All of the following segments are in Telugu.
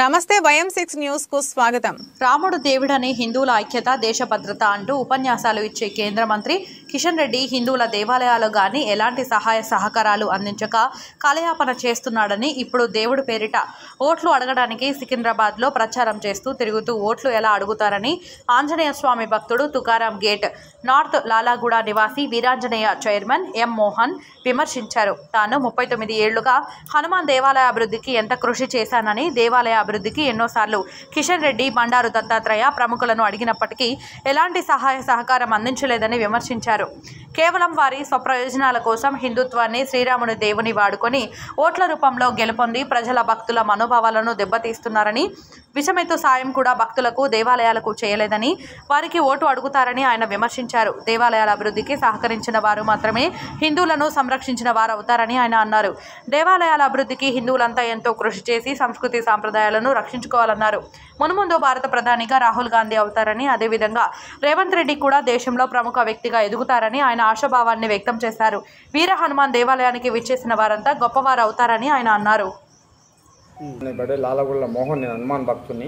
నమస్తే YM6 న్యూస్ కు స్వాగతం. రాముడు దేవుడని హిందువుల ఐక్యత దేశ భద్రత అంటూ ఉపన్యాసాలు ఇచ్చే కేంద్ర మంత్రి కిషన్ రెడ్డి హిందువుల దేవాలయాలు గాని ఎలాంటి సహాయ సహకారాలు అందించక కాలయాపన చేస్తున్నాడని ఇప్పుడు దేవుడి పేరిట ఓట్లు అడగడానికి సికింద్రాబాద్లో ప్రచారం చేస్తూ తిరుగుతూ ఓట్లు ఎలా అడుగుతారని ఆంజనేయ స్వామి భక్తుడు తుకారాం గేట్ నార్త్ లాలాగూడ నివాసి వీరాంజనేయ చైర్మన్ ఎం మోహన్ విమర్శించారు. తాను 39 ఏళ్లుగా హనుమాన్ దేవాలయ అభివృద్ధికి ఎంత కృషి చేశానని దేవాలయ అభివృద్ధికి ఎన్నోసార్లు కిషన్ రెడ్డి బండారు దత్తాత్రేయ ప్రముఖులను అడిగినప్పటికీ ఎలాంటి సహాయ సహకారం అందించలేదని విమర్శించారు. కేవలం వారి స్వప్రయోజనాల కోసం హిందుత్వాన్ని శ్రీరాముని దేవుని వాడుకొని ఓట్ల రూపంలో గెలుపొంది ప్రజల భక్తుల మనోభావాలను దెబ్బతీస్తున్నారని, విషమెత్తు సాయం కూడా భక్తులకు దేవాలయాలకు చేయలేదని, వారికి ఓటు అడుగుతారని ఆయన విమర్శించారు. దేవాలయాల అభివృద్ధికి సహకరించిన వారు మాత్రమే హిందువులను సంరక్షించిన వారు అవుతారని ఆయన అన్నారు. దేవాలయాల అభివృద్ధికి హిందువులంతా ఎంతో కృషి చేసి సంస్కృతి సాంప్రదాయాలను రక్షించుకోవాలన్నారు. మున్ముందు భారత ప్రధానిగా రాహుల్ గాంధీ అవుతారని, అదేవిధంగా రేవంత్ రెడ్డి కూడా దేశంలో ప్రముఖ వ్యక్తిగా ఎదుగుతారని ఆయన ఆశాభావాన్ని వ్యక్తం చేశారు. వీర హనుమాన్ దేవాలయానికి విచ్చేసిన వారంతా గొప్పవారు అవుతారని ఆయన అన్నారు. లాలగొండ మోహన్, నేను హనుమాన్ భక్తుని.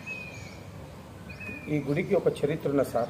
ఈ గుడికి ఒక చరిత్ర ఉన్నది సార్.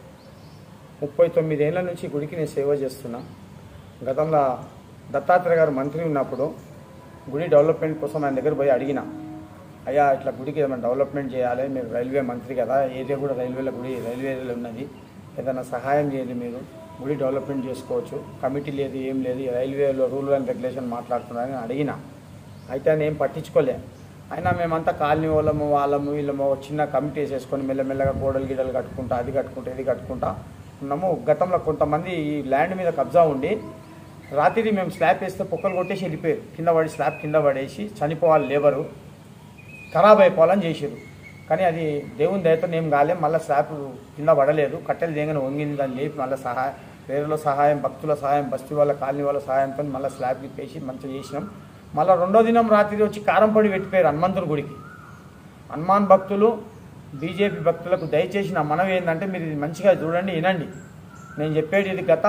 39 ఏళ్ల నుంచి గుడికి నేను సేవ చేస్తున్నా. గతంలో దత్తాత్రేయ గారు మంత్రి ఉన్నప్పుడు గుడి డెవలప్మెంట్ కోసం ఆయన దగ్గర పోయి అడిగిన, అయ్యా ఇట్లా గుడికి ఏమైనా డెవలప్మెంట్ చేయాలి, మీరు రైల్వే మంత్రి కదా, ఏరియా కూడా రైల్వేలో ఉన్నది, ఏదైనా సహాయం చేయండి, మీరు గుడి డెవలప్మెంట్ చేసుకోవచ్చు, కమిటీ లేదు ఏం లేదు, రైల్వేలో రూల్ అండ్ రెగ్యులేషన్ మాట్లాడుతున్నారని అడిగిన. అయితే ఆయన ఏం పట్టించుకోలే. అయినా మేమంతా కాలనీ వాళ్ళము వీళ్ళము చిన్న కమిటీ వేసేసుకొని మెల్లమెల్లగా గోడలు గిడలు కట్టుకుంటా, అది కట్టుకుంటా ఇది కట్టుకుంటా ఉన్నాము. గతంలో కొంతమంది ఈ ల్యాండ్ మీద కబ్జా ఉండి రాత్రి మేము స్లాబ్ వేస్తే పొక్కలు కొట్టేసి వెళ్ళిపోయారు. కింద పడి స్లాబ్ కింద పడేసి చనిపోవాలి, లేబరు ఖరాబ్ అయిపోవాలని చేసారు. కానీ అది దేవుని దయతో ఏం కాలే. మళ్ళీ స్లాబ్ కింద పడలేదు, కట్టెలు దేగని వంగింది, దాన్ని లేపి మళ్ళీ వేరేలో సహాయం, భక్తుల సహాయం, బస్తీ వాళ్ళ కాలనీ వాళ్ళ సహాయంతో మళ్ళీ స్లాబ్కి పేసి మంచిగా చేసినాం. మళ్ళీ రెండో దినం రాత్రి వచ్చి కారంపొడి పెట్టిపోయారు హనుమంతుని గుడికి. హనుమాన్ భక్తులు, బీజేపీ భక్తులకు దయచేసి నా మనవి ఏంటంటే, మీరు ఇది మంచిగా చూడండి, వినండి. నేను చెప్పేది ఇది గత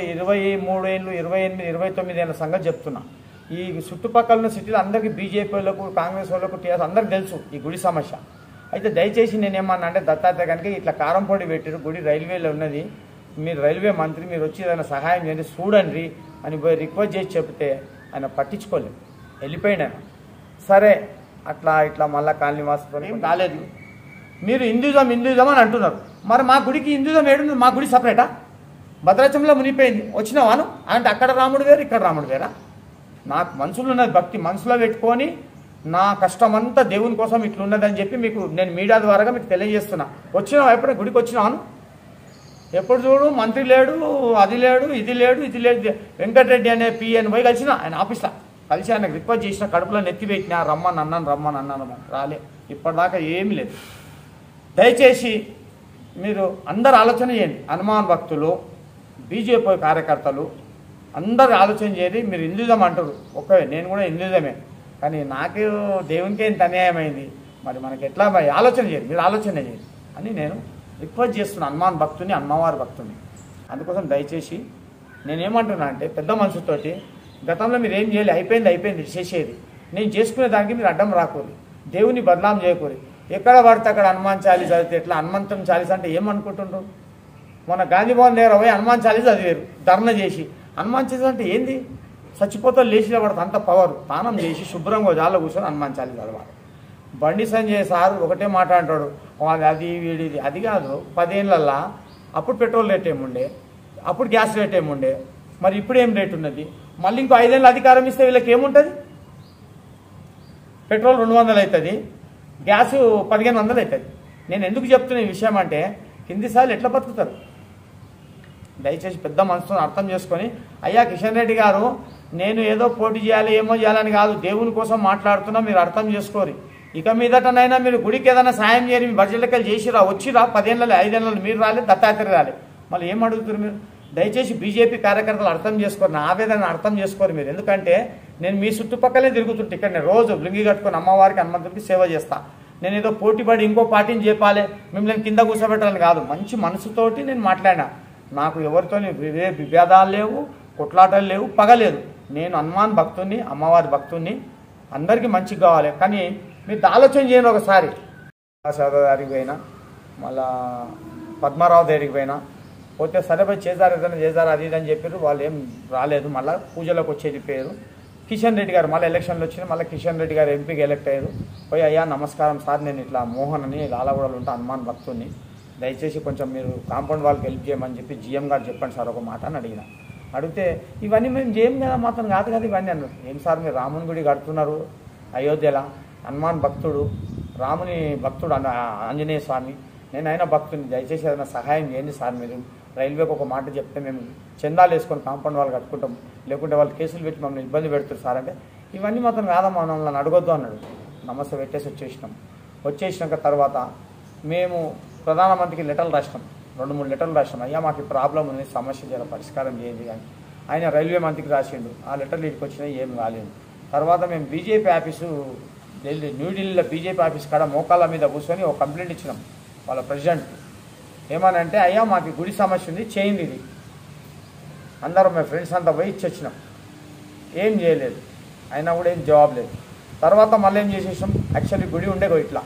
23 ఏళ్ళు 28, 29 ఏళ్ళ సంగతి చెప్తున్నా. ఈ చుట్టుపక్కల ఉన్న సిటీలో అందరికీ బీజేపీ వాళ్ళకు, కాంగ్రెస్ వాళ్ళకు, టీఆర్ఎస్ అందరికీ తెలుసు ఈ గుడి సమస్య. అయితే దయచేసి నేనేమన్నా అంటే, దత్తాత్రేయ గారికి ఇట్లా కారంపొడి పెట్టారు, గుడి రైల్వేలో ఉన్నది, మీరు రైల్వే మంత్రి, మీరు వచ్చి ఏదైనా సహాయం చేయండి చూడండి అని పోయి రిక్వెస్ట్ చేసి చెప్తే ఆయన పట్టించుకోలేదు, వెళ్ళిపోయాడు ఆయన. సరే అట్లా ఇట్లా మళ్ళీ కాలనీ వాసుకొని ఏం కాలేదు. మీరు హిందూజం అని అంటున్నారు, మరి మా గుడికి హిందూజం ఏడుంది? మా గుడి సపరేటా? భద్రాచలంలో మునిగిపోయింది, వచ్చినావాను అంటే అక్కడ రాముడు వేరు, ఇక్కడ రాముడు వేరా? నాకు మనసులో ఉన్నది భక్తి మనసులో పెట్టుకొని నా కష్టమంతా దేవుని కోసం ఇట్లున్నదని చెప్పి మీకు నేను మీడియా ద్వారా మీకు తెలియజేస్తున్నా. వచ్చినావా? ఎప్పుడైనా గుడికి వచ్చినావాను? ఎప్పుడు చూడు మంత్రి లేడు, అది లేడు, ఇది లేదు. వెంకటరెడ్డి అనే పిఎన్ పోయి కలిసిన ఆయన ఆఫీస్లో కలిసి ఆయనకు రిక్వెస్ట్ చేసిన, కడుపులో నెత్తి పెట్టినా రమ్మని అన్నాను, రాలే. ఇప్పటిదాకా ఏమీ లేదు. దయచేసి మీరు అందరు ఆలోచన చేయండి. హనుమాన్ భక్తులు, బీజేపీ కార్యకర్తలు అందరూ ఆలోచన చేయండి. మీరు హిందూజం అంటారు, ఓకే నేను కూడా హిందూజమే, కానీ నాకు దేవునికే ఇంత అన్యాయమైంది, మరి మనకి ఎట్లా ఆలోచన చేయండి, మీరు ఆలోచన చేయండి అని నేను రిక్వెస్ట్ చేస్తున్నాను హనుమాన్ భక్తుని, అమ్మవారి భక్తుని. అందుకోసం దయచేసి నేనేమంటున్నా అంటే, పెద్ద మనసుతోటి గతంలో మీరు ఏం చేయాలి, అయిపోయింది చేసేది, నేను చేసుకునే దానికి మీరు అడ్డం రాకూరి, దేవుని బదనాం చేయకూరి. ఎక్కడ పడితే అక్కడ హనుమాన్ చాలీస్ చదివితే ఎట్లా? హనుమంతుని చాలీస్ అంటే ఏమనుకుంటుండ్రు? మొన్న గాంధీ భవన్ దగ్గర పోయి హనుమాన్ చాలీస్ చదివారు, ధర్నా చేసి. హనుమాన్ చాలీస్ అంటే ఏంది? చచ్చిపోతే లేచిలో పడుతుంది అంత పవర్. స్నానం చేసి శుభ్రంగా జాలో కూర్చొని హనుమాన్ చాలీస్ చదవాలి. బండి సంజయ్ సార్ ఒకటే మాట అంటాడు, అది వీడిది. అది కాదు, 10 ఏళ్ళల్లో అప్పుడు పెట్రోల్ రేట్ ఏముండే, అప్పుడు గ్యాస్ రేట్ ఏముండే, మరి ఇప్పుడు ఏం రేట్ ఉన్నది? మళ్ళీ ఇంకో 5 ఏళ్ళు అధికారం ఇస్తే వీళ్ళకి ఏముంటుంది? పెట్రోల్ 200 అవుతుంది, గ్యాస్ 1500 అవుతుంది. నేను ఎందుకు చెప్తున్న ఈ విషయం అంటే, కింది స్థాయిలు ఎట్లా బతుకుతారు? దయచేసి పెద్ద మనసుతో అర్థం చేసుకొని, అయ్యా కిషన్ రెడ్డి గారు, నేను ఏదో పోటీ చేయాలి ఏమో చేయాలని కాదు, దేవుని కోసం మాట్లాడుతున్నా, మీరు అర్థం చేసుకోరు. ఇక మీదటనైనా మీరు గుడికి ఏదైనా సాయం చేయని, మీ బడ్జెట్లకి చేసిరా, వచ్చిరా, 10 ఏళ్ళలో 5 ఏళ్ళలో మీరు రాలేదు, దత్తాత్రేయ రాలేదు, మళ్ళీ ఏం అడుగుతారు మీరు? దయచేసి బీజేపీ కార్యకర్తలు అర్థం చేసుకోరు, నా ఆవేదన అర్థం చేసుకోరు మీరు. ఎందుకంటే నేను మీ చుట్టుపక్కలే తిరుగుతుంటే, ఇక్కడ నేను రోజు లుంగి కట్టుకొని అమ్మవారికి హనుమంతుడికి సేవ చేస్తా. నేను ఏదో పోటీపడి ఇంకో పార్టీని చెప్పాలి, మిమ్మల్ని కింద కూర్చోబెట్టాలని కాదు, మంచి మనసుతోటి నేను మాట్లాడినా. నాకు ఎవరితో విభేదాలు లేవు, కొట్లాటలు లేవు, పగలేదు. నేను హనుమాన్ భక్తుని, అమ్మవారి భక్తుని, అందరికీ మంచిగా కావాలి. కానీ మీరు ఆలోచన చేయండి ఒకసారి. దగ్గరికి పోయినా, మళ్ళా పద్మారావు దగ్గరికి పోయినా, పోతే సరే పోయి చేశారు ఏదైనా చేశారు అది ఇది అని చెప్పారు. వాళ్ళు ఏం రాలేదు. మళ్ళీ పూజలోకి వచ్చేది పేరు కిషన్ రెడ్డి గారు. మళ్ళీ ఎలక్షన్లు వచ్చినాయి. మళ్ళీ కిషన్ రెడ్డి గారు ఎంపీకి ఎలక్ట్ అయ్యారు. పోయి అయ్యా నమస్కారం సార్, నేను ఇట్లా మోహన్ అని లాలగూడలో ఉంటా, హనుమాన్ భక్తుని, దయచేసి కొంచెం మీరు కాంపౌండ్ వాళ్ళకి హెల్ప్ చేయమని చెప్పి జీఎం గారు చెప్పండి సార్ ఒక మాట అని అడిగిన. అడిగితే ఇవన్నీ మేము చేయం కదా, మాత్రం కాదు కదా ఇవన్నీ అన్నారు. ఏం సార్ మీరు రాముని గుడి కడుతున్నారు అయోధ్యలో, హనుమాన్ భక్తుడు, రాముని భక్తుడు ఆంజనేయ స్వామి, నేను అయినా భక్తుని, దయచేసి ఏదైనా సహాయం చేయండి సార్. మీరు రైల్వేకి ఒక మాట చెప్తే మేము చందాలు వేసుకొని కాంపౌండ్ వాళ్ళు కట్టుకుంటాం, లేకుంటే వాళ్ళు కేసులు పెట్టి మమ్మల్ని ఇబ్బంది పెడుతుంది సార్ అంటే, ఇవన్నీ మాత్రం కాదమ్మా మమ్మల్ని అడగొద్దు అన్నాడు. నమస్తే పెట్టేసి వచ్చేసినాక తర్వాత మేము ప్రధానమంత్రికి లెటర్లు రాసినాం, 2-3 లెటర్లు రాసినాం. అయ్యా మాకు ప్రాబ్లం ఉంది, సమస్య జర పరిష్కారం చేయండి కానీ. ఆయన రైల్వే మంత్రికి రాసిండు. ఆ లెటర్లు ఇక్కడికి వచ్చినాయి, ఏం కాలేదు. తర్వాత మేము బీజేపీ ఆఫీసు న్యూఢిల్లీలో బీజేపీ ఆఫీస్ కాడ మోకాళ్ళ మీద కూర్చొని ఒక కంప్లైంట్ ఇచ్చినాం వాళ్ళ ప్రెసిడెంట్. ఏమనంటే అయ్యా మాకు గుడి సమస్య ఉంది, చేయండి ఇది. అందరం మా ఫ్రెండ్స్ అంతా పోయి ఇచ్చొచ్చినాం. ఏం చేయలేదు, అయినా కూడా ఏం జవాబు లేదు. తర్వాత మళ్ళీ ఏం చేసేసాం, యాక్చువల్లీ గుడి ఉండేగో ఇట్లా.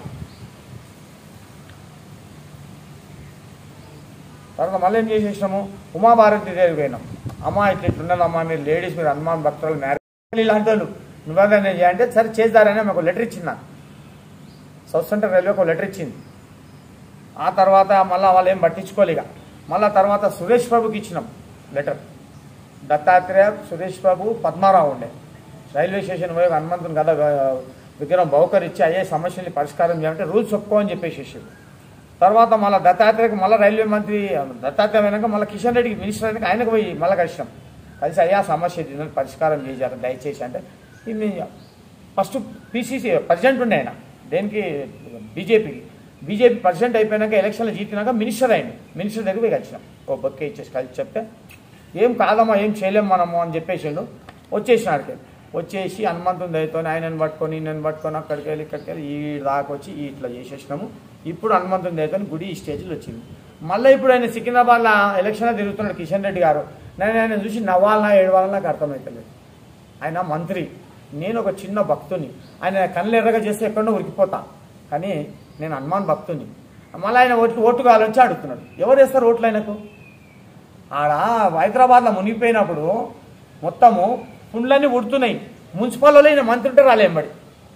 తర్వాత మళ్ళీ ఏం చేసేసినాము, ఉమాభారతి దేవి పోయినాం. అమ్మ ఇట్లున్నదమ్మా, మీరు లేడీస్, మీరు హనుమాన్ భక్తులు, మ్యారేజ్ ఇలాంటి వాళ్ళు నిబంధన చేయంటే సరే చేద్దారని మాకు లెటర్ ఇచ్చింది. నాకు సౌత్ సెంట్రల్ రైల్వేకి ఒక లెటర్ ఇచ్చింది. ఆ తర్వాత మళ్ళీ వాళ్ళు ఏం పట్టించుకోలేక మళ్ళీ తర్వాత సురేష్ బాబుకి ఇచ్చినాం లెటర్. దత్తాత్రేయ, సురేష్ బాబు, పద్మారావు ఉండే రైల్వే స్టేషన్ పోయి హనుమంతుని గద విగ్రహం బహుకరించి అయ్యే సమస్యల్ని పరిష్కారం చేయాలంటే రూల్స్ ఒప్పుకోని చెప్పేసి. తర్వాత మళ్ళీ దత్తాత్రేయకి మళ్ళీ రైల్వే మంత్రి దత్తాత్రేయ అయినాక మళ్ళీ కిషన్ రెడ్డికి మినిస్టర్ అయినాక ఆయనకు పోయి మళ్ళీ కలిసినాం. కలిసి అయ్యా సమస్య పరిష్కారం చేశారు దయచేసి అంటే, ఇది ఫస్ట్ పీసీసీ ప్రెసిడెంట్ ఉండే ఆయన, దేనికి బీజేపీ ప్రెసిడెంట్ అయిపోయినాక ఎలక్షన్లు జీతినాక మినిస్టర్ అయింది. మినిస్టర్ దగ్గర పోయి కలిసినాం, ఓ బొక్కే ఇచ్చేసి కలిసి చెప్తే ఏం కాదమ్మా ఏం చేయలేము మనము అని చెప్పేసిండు. వచ్చేసినాడికి వచ్చేసి హనుమంతుని దయతో ఆయనను పట్టుకొని నన్ను పట్టుకొని అక్కడికి వెళ్ళి ఇక్కడికి వెళ్ళి ఈ దాకా వచ్చి ఇట్లా చేసేసినాము. ఇప్పుడు హనుమంతుని దయతో గుడి ఈ స్టేజ్లో వచ్చింది. మళ్ళీ ఇప్పుడు ఆయన సికింద్రాబాద్లో ఎలక్షన్లో తిరుగుతున్నాడు కిషన్ రెడ్డి గారు. నేను ఆయన చూసి నవ్వాలన్నా ఏడవాలన్నా నాకు అర్థమవుతలేదు. ఆయన మంత్రి, నేను ఒక చిన్న భక్తుని. ఆయన కళ్ళు ఎర్రగా చేస్తే ఎక్కడో ఉరికిపోతా, కానీ నేను హనుమాన్ భక్తుని. మళ్ళీ ఆయన ఓటు కావాలని అడుగుతున్నాడు. ఎవరు వేస్తారు ఓట్లు ఆయనకు? ఆడ హైదరాబాద్లో మునిగిపోయినప్పుడు మొత్తము పుండ్లన్నీ ఉడుతున్నాయి. మున్సిపల్లో ఈయన మంత్రి ఉంటే రాలేంబడి.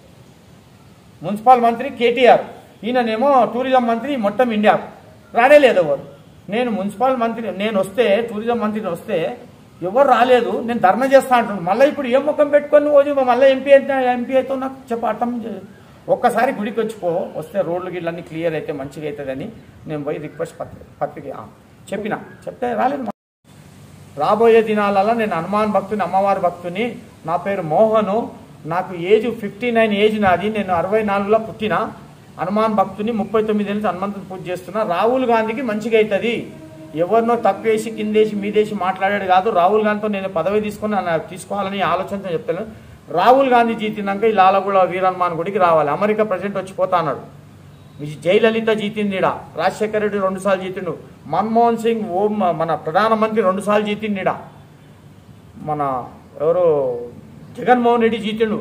మున్సిపల్ మంత్రి కేటీఆర్, ఈయననేమో టూరిజం మంత్రి మొత్తం ఇండియా రానేలేదు ఎవరు. నేను మున్సిపల్ మంత్రి, నేను వస్తే టూరిజం మంత్రిని వస్తే ఎవరు రాలేదు, నేను ధర్నా చేస్తా అంటున్నాను. మళ్ళీ ఇప్పుడు ఏం ముఖం పెట్టుకొని నువ్వు మళ్ళీ ఎంపీ అయితే నాకు చెప్ప అర్థం. ఒక్కసారి గుడికి వస్తే రోడ్లు గిళ్ళన్నీ క్లియర్ అయితే మంచిగా అవుతుందని నేను పోయి రిక్వెస్ట్ పత్రిక చెప్తే రాలేదు. రాబోయే దినాలలో నేను హనుమాన్ భక్తుని, అమ్మవారి భక్తుని. నా పేరు మోహను, నాకు ఏజ్ 59 ఏజ్ నాది. నేను 64లో పుట్టిన హనుమాన్ భక్తుని. 39 ఏళ్ళకి హనుమంతుని పూజ చేస్తున్నా. రాహుల్ గాంధీకి మంచిగా అవుతుంది. ఎవరినో తక్కువేసి కిందేసి మీదేసి మాట్లాడాడు కాదు. రాహుల్ గాంధీతో నేను పదవి తీసుకోవాలని ఆలోచనతో చెప్తాను. రాహుల్ గాంధీ జీతినాక ఈ లాలగూడ వీరహనుమాన్ గుడికి రావాలి. అమెరికా ప్రెసిడెంట్ వచ్చి పోతా అన్నాడు. జయలలిత జీతిందిడా, రాజశేఖర రెడ్డి 2 సార్లు జీతిండు, మన్మోహన్ సింగ్ మన ప్రధానమంత్రి 2 సార్లు జీతిండిడా, మన ఎవరు జగన్మోహన్ రెడ్డి జీతిండు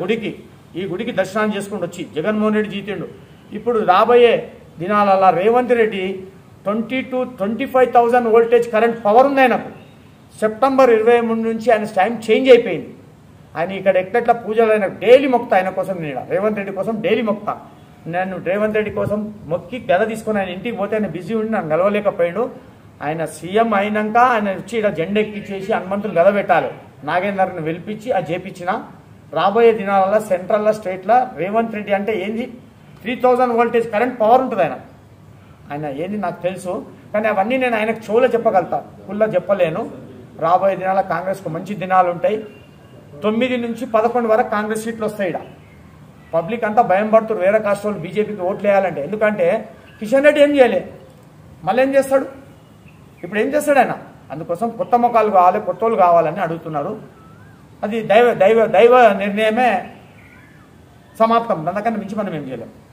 ఈ గుడికి దర్శనం చేసుకుంటూ వచ్చి జగన్మోహన్ రెడ్డి జీతిండు. ఇప్పుడు రాబోయే దినాలలో Revanth Reddy 20,000-25,000 voltage current power ఉంది ఆయనకు. సెప్టెంబర్ 23 నుంచి ఆయన టైం చేంజ్ అయిపోయింది. ఆయన ఇక్కడ ఎట్లా పూజలు అయినా డైలీ మొక్తా. ఆయన కోసం నేను రేవంత్ రెడ్డి కోసం డైలీ మొక్తా. నేను రేవంత్ రెడ్డి కోసం మొక్కి గద తీసుకొని ఆయన ఇంటికి పోతే ఆయన బిజీ ఉండి నన్ను గెలవలేకపోయాడు. ఆయన సీఎం అయినాక ఆయన వచ్చి ఇక్కడ జెండా ఎక్కించేసి హనుమంతుని గద పెట్టాలి. నాగేందర్ని వెలిపించి అది చేపించిన. రాబోయే దినాలలో సెంట్రల్లో స్టేట్లో రేవంత్ రెడ్డి అంటే ఏంది 3,000 వోల్టేజ్ కరెంట్ పవర్ ఉంటుంది ఆయన ఏంది నాకు తెలుసు. కానీ అవన్నీ నేను ఆయనకు చెవులో చెప్పగలుగుతా, కుల్లో చెప్పలేను. రాబోయే దినాల కాంగ్రెస్కు మంచి దినాలు ఉంటాయి. 9 నుంచి 11 వరకు కాంగ్రెస్ సీట్లు వస్తాయి. ఇక్కడ పబ్లిక్ అంతా భయం పడుతున్నారు వేరే కాస్ట్ వాళ్ళు బీజేపీకి ఓట్లు వేయాలంటే. ఎందుకంటే కిషన్ రెడ్డి ఏం చేయలే, మళ్ళీ ఏం చేస్తాడు, ఇప్పుడు ఏం చేస్తాడు ఆయన. అందుకోసం కొత్త ముఖాలు కావాలి, కొత్త వాళ్ళు కావాలని అడుగుతున్నారు. అది దైవ నిర్ణయమే సమాప్తం. దానికన్నా మించి మనం ఏం చేయలేం.